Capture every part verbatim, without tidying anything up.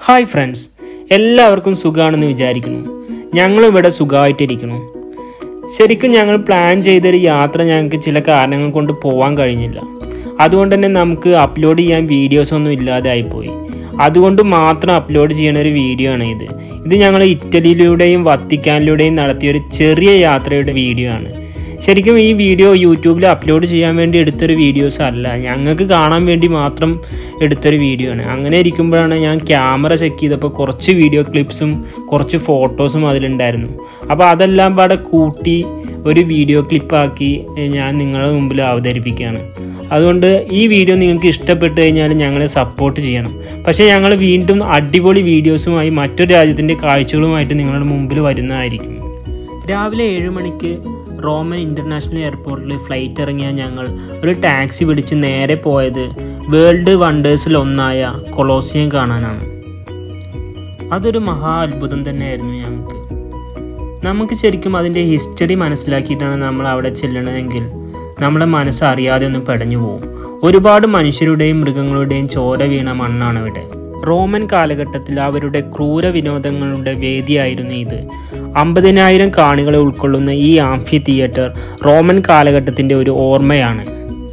Hi friends, എല്ലാവർക്കും സുഖമാണെന്ന് വിചാരിക്കുന്നു. ഞങ്ങളിവിടെ സുഖമായിട്ടിരിക്കുന്നു. ശരിക്കും ഞങ്ങൾ പ്ലാൻ ചെയ്തൊരു യാത്ര ഞങ്ങൾക്ക് ചില കാരണങ്ങൾ കൊണ്ട് പോകാൻ കഴിഞ്ഞില്ല. അതുകൊണ്ട് തന്നെ നമുക്ക് അപ്ലോഡ് ചെയ്യാൻ വീഡിയോസൊന്നും ഇല്ലാതെ ആയിപ്പോയി. അതുകൊണ്ട് മാത്രം അപ്ലോഡ് ചെയ്യുന്ന ഒരു വീഡിയോ ആണ് ഇത്. ഇത് ഞങ്ങൾ ഇറ്റലിയിലൂടെയും വത്തിക്കാനിലൂടെയും നടത്തിയൊരു ചെറിയ യാത്രയുടെ വീഡിയോ ആണ്. ശരിക്കും ഈ വീഡിയോ യൂട്യൂബിൽ അപ്ലോഡ് ചെയ്യാൻ വേണ്ടി എടുത്തൊരു വീഡിയോസ് അല്ല, ഞങ്ങൾക്ക് കാണാൻ വേണ്ടി മാത്രം എടുത്തൊരു വീഡിയോ ആണ്. അങ്ങനെ ഇരിക്കുമ്പോഴാണ് ഞാൻ ക്യാമറ ചെക്ക് ചെയ്തപ്പോൾ കുറച്ച് വീഡിയോ ക്ലിപ്സും കുറച്ച് ഫോട്ടോസും അതിലുണ്ടായിരുന്നു. അപ്പോൾ അതെല്ലാം പാടെ കൂട്ടി ഒരു വീഡിയോ ക്ലിപ്പാക്കി ഞാൻ നിങ്ങളുടെ മുമ്പിൽ അവതരിപ്പിക്കുകയാണ്. അതുകൊണ്ട് ഈ വീഡിയോ നിങ്ങൾക്ക് ഇഷ്ടപ്പെട്ട് കഴിഞ്ഞാൽ ഞങ്ങളെ സപ്പോർട്ട് ചെയ്യണം. പക്ഷേ ഞങ്ങൾ വീണ്ടും അടിപൊളി വീഡിയോസുമായി മറ്റൊരു രാജ്യത്തിൻ്റെ കാഴ്ചകളുമായിട്ട് നിങ്ങളുടെ മുമ്പിൽ വരുന്നതായിരിക്കും. രാവിലെ ഏഴ് മണിക്ക് റോമൻ ഇൻ്റർനാഷണൽ എയർപോർട്ടിൽ ഫ്ലൈറ്റ് ഇറങ്ങിയ ഞങ്ങൾ ഒരു ടാക്സി പിടിച്ച് നേരെ പോയത് വേൾഡ് വണ്ടേഴ്സിൽ ഒന്നായ കൊളോസിയം കാണാനാണ്. അതൊരു മഹാ അത്ഭുതം തന്നെയായിരുന്നു ഞങ്ങൾക്ക്. നമുക്ക് ശരിക്കും അതിൻ്റെ ഹിസ്റ്ററി മനസ്സിലാക്കിയിട്ടാണ് നമ്മൾ അവിടെ ചെല്ലണതെങ്കിൽ നമ്മുടെ മനസ്സ് അറിയാതെ ഒന്ന് പെടഞ്ഞു പോകും. ഒരുപാട് മനുഷ്യരുടെയും മൃഗങ്ങളുടെയും ചോര വീണ മണ്ണാണ് ഇവിടെ. റോമൻ കാലഘട്ടത്തിൽ അവരുടെ ക്രൂര വിനോദങ്ങളുടെ വേദിയായിരുന്നു ഇത്. അമ്പതിനായിരം കാണികളെ ഉൾക്കൊള്ളുന്ന ഈ ആംഫി തിയേറ്റർ റോമൻ കാലഘട്ടത്തിൻ്റെ ഒരു ഓർമ്മയാണ്.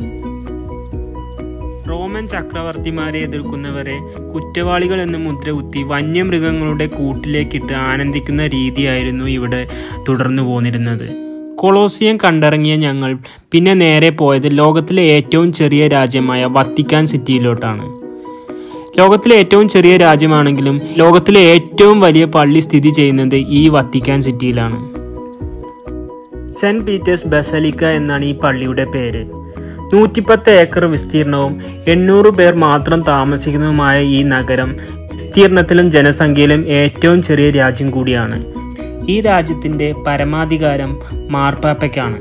റോമൻ ചക്രവർത്തിമാരെ എതിർക്കുന്നവരെ കുറ്റവാളികൾ എന്ന് മുദ്രകുത്തി വന്യമൃഗങ്ങളുടെ കൂട്ടിലേക്കിട്ട് ആനന്ദിക്കുന്ന രീതിയായിരുന്നു ഇവിടെ തുടർന്നു പോന്നിരുന്നത്. കൊളോസിയം കണ്ടിറങ്ങിയ ഞങ്ങൾ പിന്നെ നേരെ പോയത് ലോകത്തിലെ ഏറ്റവും ചെറിയ രാജ്യമായ വത്തിക്കാൻ സിറ്റിയിലോട്ടാണ്. ലോകത്തിലെ ഏറ്റവും ചെറിയ രാജ്യമാണെങ്കിലും ലോകത്തിലെ ഏറ്റവും വലിയ പള്ളി സ്ഥിതി ചെയ്യുന്നത് ഈ വത്തിക്കാൻ സിറ്റിയിലാണ്. സെന്റ് പീറ്റേഴ്സ് ബസലിക്ക എന്നാണ് ഈ പള്ളിയുടെ പേര്. നൂറ്റിപ്പത്ത് ഏക്കർ വിസ്തീർണവും എണ്ണൂറ് പേർ മാത്രം താമസിക്കുന്നതുമായ ഈ നഗരം വിസ്തീർണത്തിലും ജനസംഖ്യയിലും ഏറ്റവും ചെറിയ രാജ്യം കൂടിയാണ്. ഈ രാജ്യത്തിൻ്റെ പരമാധികാരം മാർപ്പാപ്പയ്ക്കാണ്.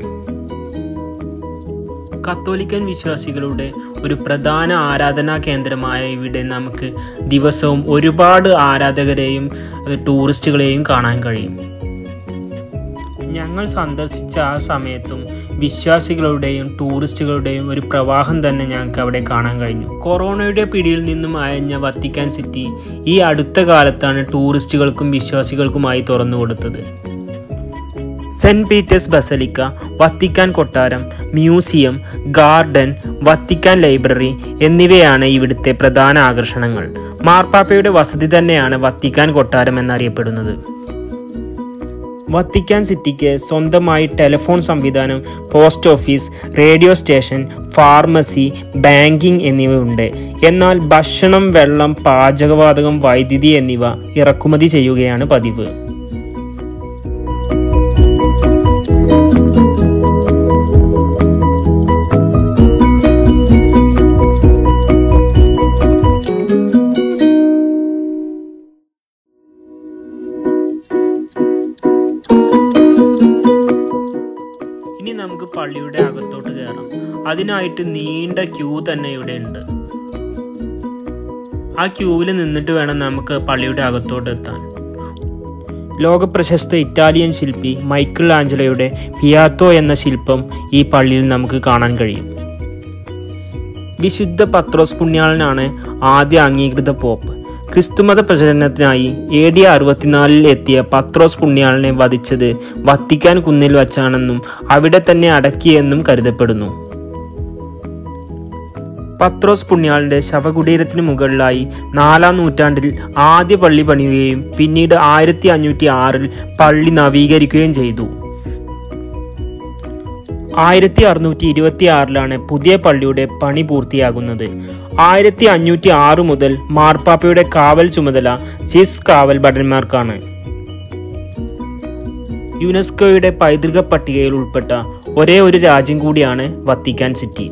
കത്തോലിക്കൻ വിശ്വാസികളുടെ ഒരു പ്രധാന ആരാധനാ കേന്ദ്രമായ ഇവിടെ നമുക്ക് ദിവസവും ഒരുപാട് ആരാധകരെയും ടൂറിസ്റ്റുകളെയും കാണാൻ കഴിയും. ഞങ്ങൾ സന്ദർശിച്ച ആ സമയത്തും വിശ്വാസികളുടെയും ടൂറിസ്റ്റുകളുടെയും ഒരു പ്രവാഹം തന്നെ ഞങ്ങൾക്ക് അവിടെ കാണാൻ കഴിഞ്ഞു. കൊറോണയുടെ പിടിയിൽ നിന്നും അയഞ്ഞ വത്തിക്കാൻ സിറ്റി ഈ അടുത്ത കാലത്താണ് ടൂറിസ്റ്റുകൾക്കും വിശ്വാസികൾക്കുമായി തുറന്നു കൊടുത്തത്. സെന്റ് പീറ്റേഴ്സ് ബസലിക്ക, വത്തിക്കാൻ കൊട്ടാരം, മ്യൂസിയം, ഗാർഡൻ, വത്തിക്കാൻ ലൈബ്രറി എന്നിവയാണ് ഇവിടുത്തെ പ്രധാന ആകർഷണങ്ങൾ. മാർപ്പാപ്പയുടെ വസതി തന്നെയാണ് വത്തിക്കാൻ കൊട്ടാരം എന്നറിയപ്പെടുന്നത്. വത്തിക്കാൻ സിറ്റിക്ക് സ്വന്തമായി ടെലിഫോൺ സംവിധാനം, post office, radio station, pharmacy, banking എന്നിവയുണ്ട്. എന്നാൽ ഭക്ഷണം, വെള്ളം, പാചകവാതകം, വൈദ്യുതി എന്നിവ ഇറക്കുമതി ചെയ്യുകയാണ് പതിവ്. ഇനി നമുക്ക് പള്ളിയുടെ അകത്തോട്ട് കയറാം. അതിനായിട്ട് നീണ്ട ക്യൂ തന്നെ ഇവിടെ ഉണ്ട്. ആ ക്യൂവിൽ നിന്നിട്ട് വേണം നമുക്ക് പള്ളിയുടെ അകത്തോട്ട് എത്താൻ. ലോകപ്രശസ്ത ഇറ്റാലിയൻ ശില്പി മൈക്കിൾ ആഞ്ചലോയുടെ പിയാത്തോ എന്ന ശില്പം ഈ പള്ളിയിൽ നമുക്ക് കാണാൻ കഴിയും. വിശുദ്ധ പത്രോസ് പുണ്യാളനാണ് ആദ്യ അംഗീകൃത പോപ്പ്. ക്രിസ്തുമത പ്രചരണത്തിനായി എ ഡി അറുപത്തിനാലിൽ എത്തിയ പത്രോസ് പുണ്യാളനെ വധിച്ചത് വത്തിക്കാൻ കുന്നിൽ വച്ചാണെന്നും അവിടെ തന്നെ അടക്കിയെന്നും കരുതപ്പെടുന്നു. പത്രോസ് പുണ്യാളന്റെ ശവകുടീരത്തിന് മുകളിലായി നാലാം നൂറ്റാണ്ടിൽ ആദ്യ പള്ളി പണിയുകയും പിന്നീട് ആയിരത്തി അഞ്ഞൂറ്റി ആറിൽ പള്ളി നവീകരിക്കുകയും ചെയ്തു. ആയിരത്തി അറുന്നൂറ്റി ഇരുപത്തി ആറിലാണ് പുതിയ പള്ളിയുടെ പണി പൂർത്തിയാകുന്നത്. ആയിരത്തി അഞ്ഞൂറ്റി ആറ് മുതൽ മാർപ്പാപ്പയുടെ കാവൽ ചുമതല സ്വിസ് കാവൽ ഭടന്മാർക്കാണ്. യുനെസ്കോയുടെ പൈതൃക പട്ടികയിൽ ഉൾപ്പെട്ട ഒരേ ഒരു രാജ്യം കൂടിയാണ് വത്തിക്കാൻ സിറ്റി.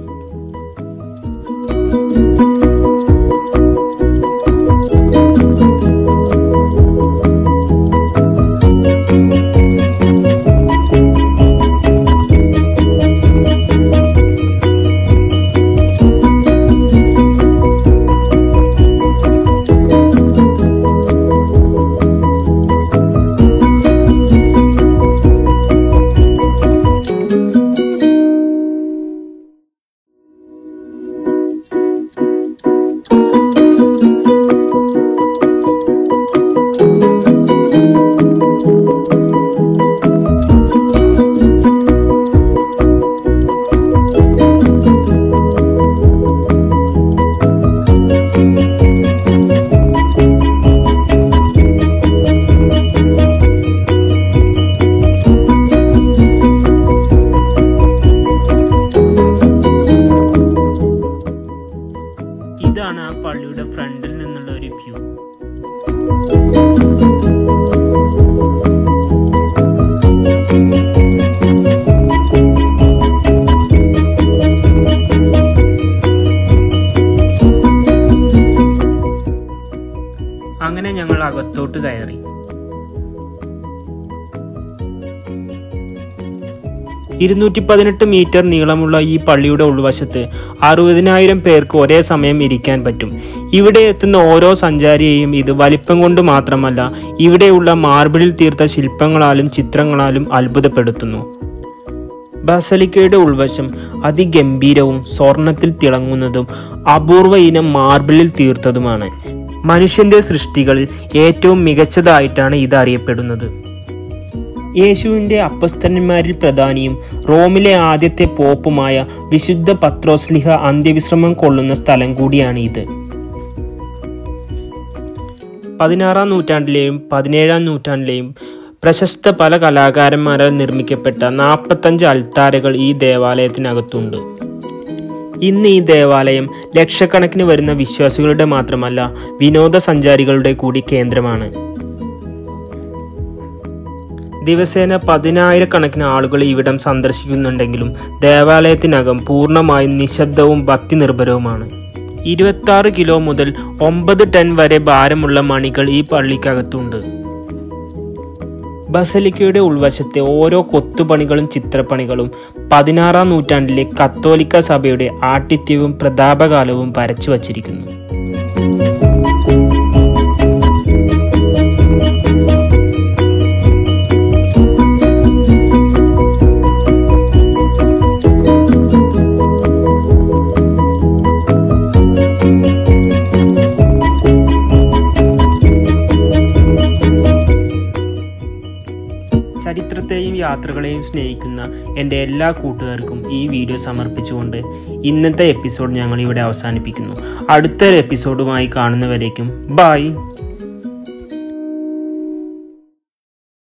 അങ്ങനെ ഞങ്ങൾ അകത്തോട്ട് കയറി. ഇരുന്നൂറ്റി പതിനെട്ട് മീറ്റർ നീളമുള്ള ഈ പള്ളിയുടെ ഉൾവശത്ത് അറുപതിനായിരം പേർക്ക് ഒരേ സമയം ഇരിക്കാൻ പറ്റും. ഇവിടെ എത്തുന്ന ഓരോ സഞ്ചാരിയെയും ഇത് വലിപ്പം കൊണ്ട് മാത്രമല്ല, ഇവിടെയുള്ള മാർബിളിൽ തീർത്ത ശില്പങ്ങളാലും ചിത്രങ്ങളാലും അത്ഭുതപ്പെടുത്തുന്നു. ബസലിക്കയുടെ ഉൾവശം അതിഗംഭീരവും സ്വർണത്തിൽ തിളങ്ങുന്നതും അപൂർവ ഇനം മാർബിളിൽ തീർത്തതുമാണ്. മനുഷ്യന്റെ സൃഷ്ടികളിൽ ഏറ്റവും മികച്ചതായിട്ടാണ് ഇത് അറിയപ്പെടുന്നത്. യേശുവിൻ്റെ അപ്പസ്തലന്മാരിൽ പ്രധാനിയും റോമിലെ ആദ്യത്തെ പോപ്പുമായ വിശുദ്ധ പത്രോസ്ലിഹ അന്ത്യവിശ്രമം കൊള്ളുന്ന സ്ഥലം കൂടിയാണ് ഇത്. പതിനാറാം നൂറ്റാണ്ടിലെയും പതിനേഴാം നൂറ്റാണ്ടിലെയും പ്രശസ്ത പല കലാകാരന്മാരാൽ നിർമ്മിക്കപ്പെട്ട നാൽപ്പത്തഞ്ച് അൾത്താരകൾ ഈ ദേവാലയത്തിനകത്തുണ്ട്. ഇന്ന് ഈ ദേവാലയം ലക്ഷക്കണക്കിന് വരുന്ന വിശ്വാസികളുടെ മാത്രമല്ല, വിനോദസഞ്ചാരികളുടെ കൂടി കേന്ദ്രമാണ്. ദിവസേന പതിനായിരക്കണക്കിന് ആളുകൾ ഇവിടം സന്ദർശിക്കുന്നുണ്ടെങ്കിലും ദേവാലയത്തിനകം പൂർണ്ണമായും നിശബ്ദവും ഭക്തി നിർഭരവുമാണ്. ഇരുപത്തി ആറ് കിലോ മുതൽ ഒമ്പത് ടൺ വരെ ഭാരമുള്ള മണികൾ ഈ പള്ളിക്കകത്തുണ്ട്. ബസലിക്കയുടെ ഉൾവശത്തെ ഓരോ കൊത്തുപണികളും ചിത്രപ്പണികളും പതിനാറാം നൂറ്റാണ്ടിലെ കത്തോലിക്ക സഭയുടെ ആഠിത്യവും പ്രതാപകാലവും വരച്ചു വച്ചിരിക്കുന്നു. ചരിത്രത്തെയും യാത്രകളെയും സ്നേഹിക്കുന്ന എൻ്റെ എല്ലാ കൂട്ടുകാർക്കും ഈ വീഡിയോ സമർപ്പിച്ചുകൊണ്ട് ഇന്നത്തെ എപ്പിസോഡ് ഞങ്ങൾ ഇവിടെ അവസാനിപ്പിക്കുന്നു. അടുത്തൊരു എപ്പിസോഡുമായി കാണുന്നവരേക്കും ബൈ.